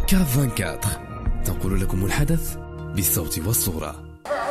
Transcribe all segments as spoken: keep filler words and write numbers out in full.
كاف أربعة وعشرين تنقل لكم الحدث بالصوت والصورة.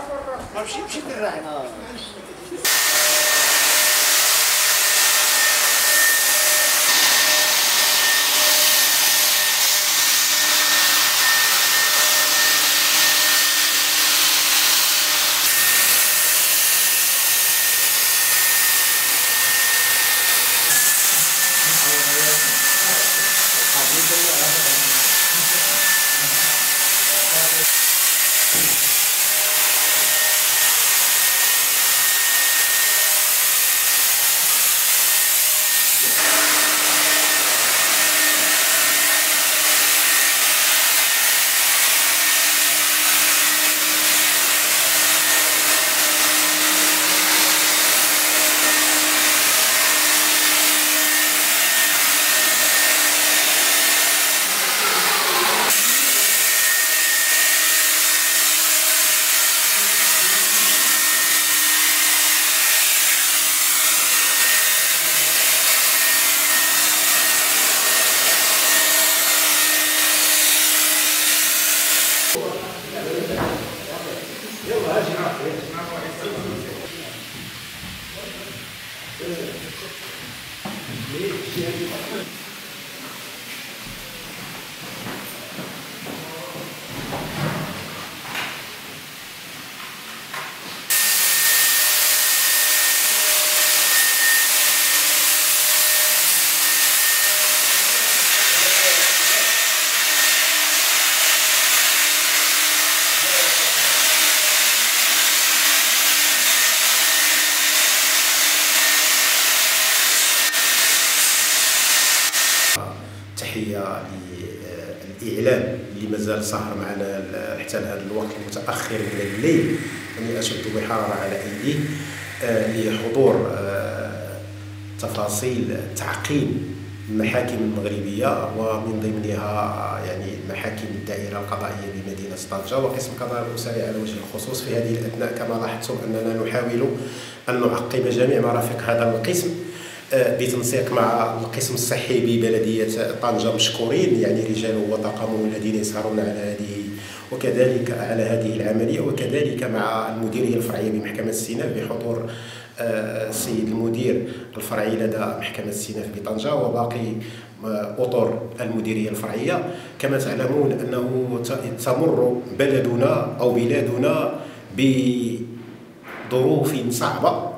تحية للإعلام اللي مازال سهر معنا حتى لهذا الوقت المتأخر من الليل، أني أشد بحرارة على أيديه لحضور تفاصيل تعقيم المحاكم المغربية، ومن ضمنها يعني محاكم الدائرة القضائية بمدينة طنجة وقسم قضاء الأسرة على وجه الخصوص. في هذه الأثناء كما لاحظتم أننا نحاول أن نعقم جميع مرافق هذا القسم بتنسيق مع القسم الصحي ببلدية طنجة، مشكورين يعني رجاله وطاقمهم الذين يسهرون على هذه وكذلك على هذه العملية، وكذلك مع المديرية الفرعية بمحكمة السيناء بحضور السيد المدير الفرعي لدى محكمة السيناء بطنجة وباقي أطر المديرية الفرعية. كما تعلمون أنه تمر بلدنا أو بلادنا بظروف صعبة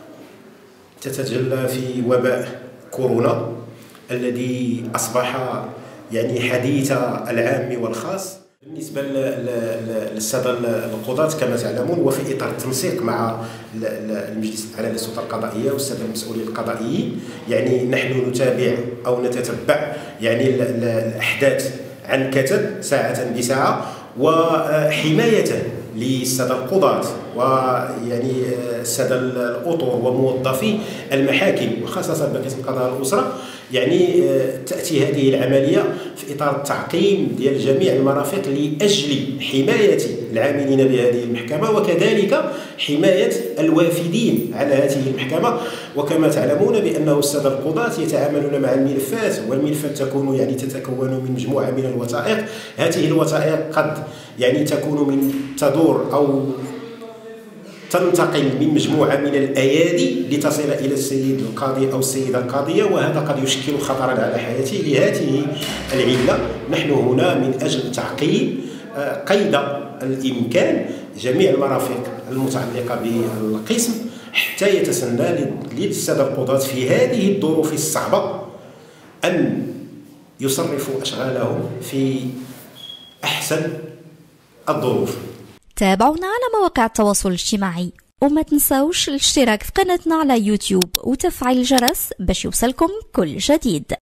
تتجلى في وباء كورونا الذي أصبح يعني حديث العام والخاص. بالنسبة للسادة القضاة كما تعلمون، وفي إطار التنسيق مع المجلس الأعلى للسلطة القضائية والسادة المسؤولين القضائيين، يعني نحن نتابع أو نتتبع يعني الأحداث عن كتب ساعة بساعة، وحماية للسادة القضاة ويعني السادة الأطر وموظفي المحاكم وخاصة بقسم قضاء الأسرة. يعني تأتي هذه العملية في إطار التعقيم ديال جميع المرافق لأجل حماية العاملين بهذه المحكمة وكذلك حماية الوافدين على هذه المحكمة. وكما تعلمون بأنه السادة القضاة يتعاملون مع الملفات، والملفات تكون يعني تتكون من مجموعة من الوثائق. هذه الوثائق قد يعني تكون من تدور أو تنتقل من مجموعة من الأيادي لتصل إلى السيد القاضي أو السيدة القاضية، وهذا قد يشكل خطرا على حياته. لهذه العلة نحن هنا من أجل تعقيم قيد الإمكان جميع المرافق المتعلقة بالقسم حتى يتسنى للسادة القضاة في هذه الظروف الصعبة أن يصرفوا أشغالهم في أحسن الظروف. تابعونا على مواقع التواصل الاجتماعي، وما تنسوش الاشتراك في قناتنا على يوتيوب وتفعيل الجرس باش يوصلكم كل جديد.